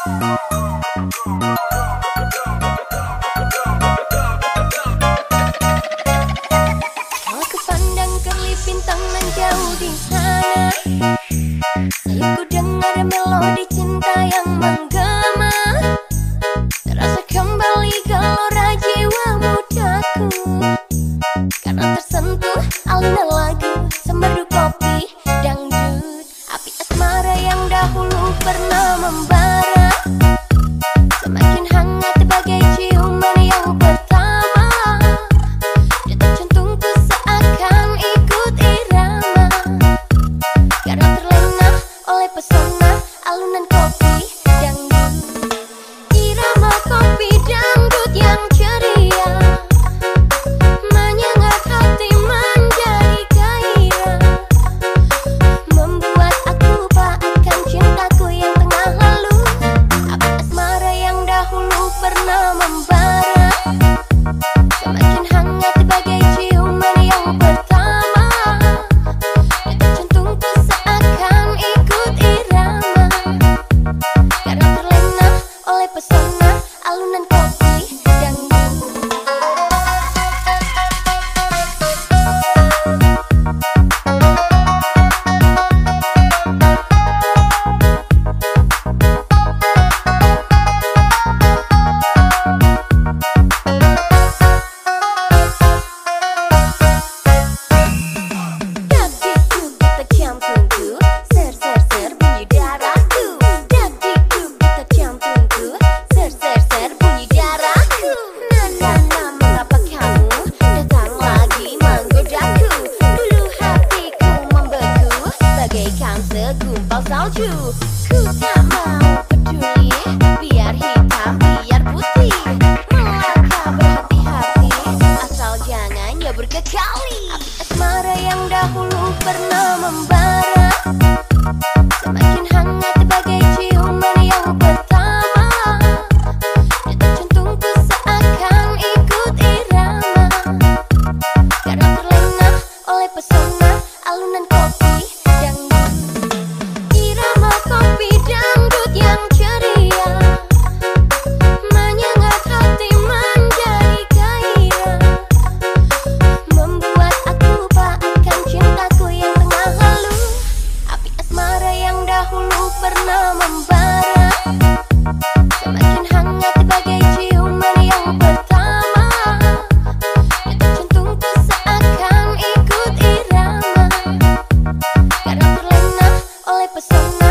Aku pandang kerlip bintang menjauh di sana, selalu ku dengar melodi cinta yang menggema. Terasa kembali gelora jiwa mudaku, karena tersentuh alunan lagu semerdu kopi dangdut. Api asmara yang dahulu pernah membara semakin hangat bagai ciuman yang pertama. Detak jantungku seakan ikut irama, karena terlena oleh pesona alunan kopi dangdut. Irama kopi dangdut yang ceria menyengat hati menjadi gairah, membuat aku lupakan cintaku yang tengah lalu. Api asmara yang dahulu pernah membara semakin hangat bagai ciuman yang pertama. Detak jantungku seakan ikut irama, karena terlena oleh pesona alunan kopi dangdut. Dak dikduk detak jantungku, ser ser ser bunyi darahku. Dak dikduk detak jantungku, ser ser ser bunyi darahku. Nana mengapa kamu datang lagi menggodaku? Dulu hatiku membeku bagaikan segumpal salju. Ku tak mau peduli, biar hitam biar putih. Melangkah berhati-hati, asal jangan nyebur ke kali. Api asmara yang dahulu pernah membara semakin hangat bagai ciuman yang pertama. Detak jantungku seakan ikut irama, karena terlena oleh pesona alunan kopi dangdut. Irama kopi dangdut yang ceria menyengat hati menjadi gairah, membuat aku lupakan cintaku yang tengah lalu. Api asmara yang dahulu pernah membara semakin hangat bagai ciuman yang pertama. Detak jantungku seakan ikut irama, karena terlena oleh pesona